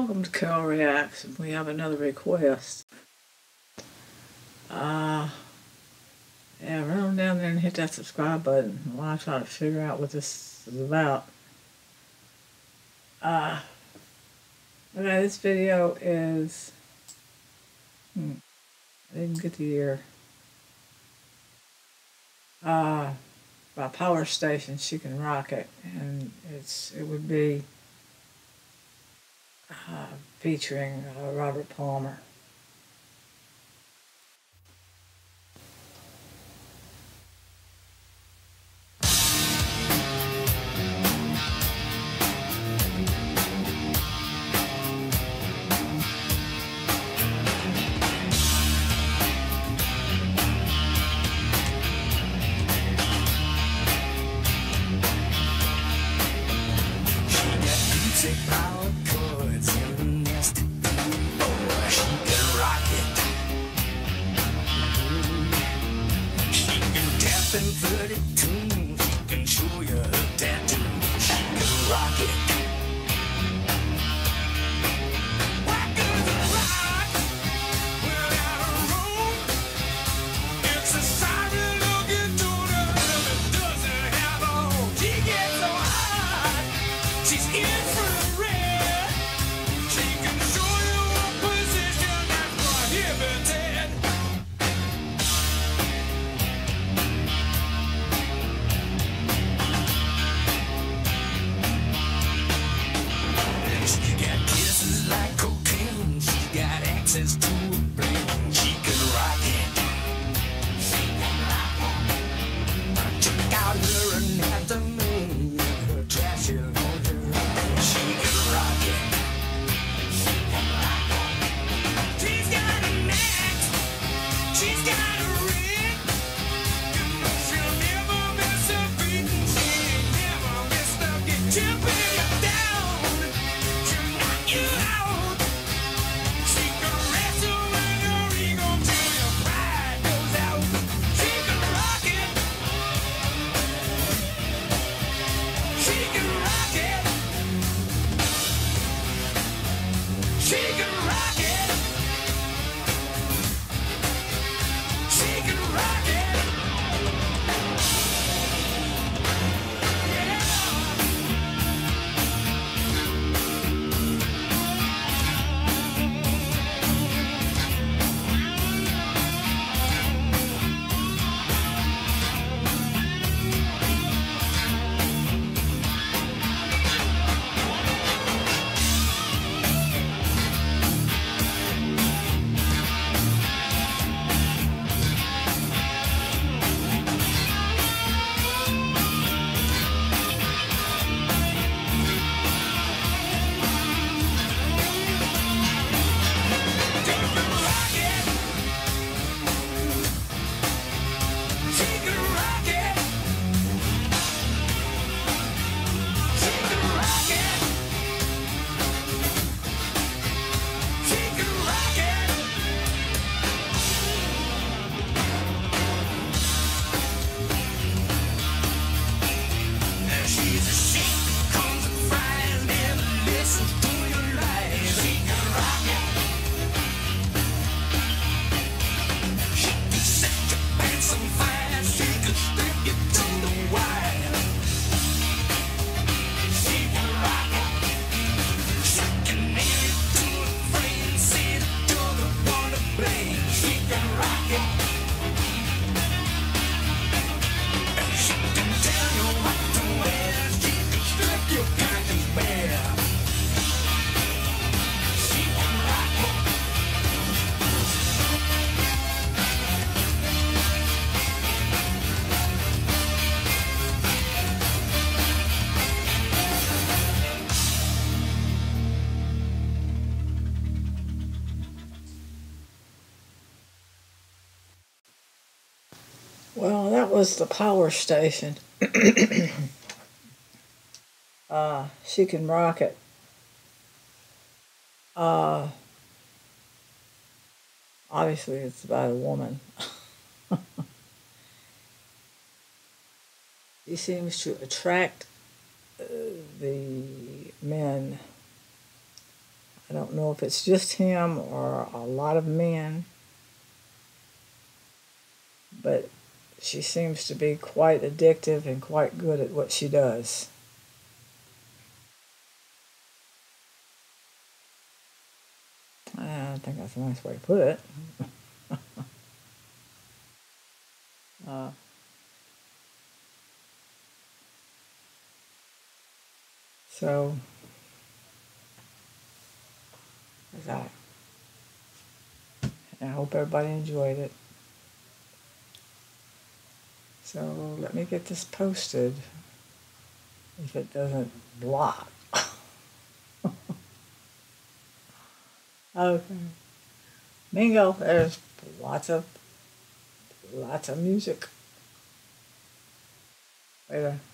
Welcome to Carol Reacts. We have another request. Yeah, run on down there and hit that subscribe button while I try to figure out what this is about. Okay, this video is... I didn't get the year. By Power Station, She Can Rock It. And it would be featuring Robert Palmer. Power chords in the nest. Oh, she can rock it. She can tap in 32. She can show you her tattoo. She can rock it. Why does it rock without a room? It's a siren looking tuner that doesn't have a home. She gets so hot, she's in for the red. She can show you a position that's prohibited. She got kisses like cocaine. She got access to a brain. She can rock it. She can rock it. Check out her anatomy. Her trashy lingerie. She can rock it. She can rock it. She's got a knack. She's got a ring. You know she'll never miss a beat. She ain't never missed a gig. She'll bring you down. She'll knock you out. She can wrestle with your ego till your pride goes out. She can rock it. She can rock it. She can rock it. She can rock it. Yeah. Well, that was the Power Station. She Can Rock It. Obviously, it's about a woman. She seems to attract the men I don't know if it's just him or a lot of men, but she seems to be quite addictive and quite good at what she does. I think that's a nice way to put it. Uh, so, as I hope everybody enjoyed it. So let me get this posted if it doesn't block. Okay. Bingo. There's lots of music. Later.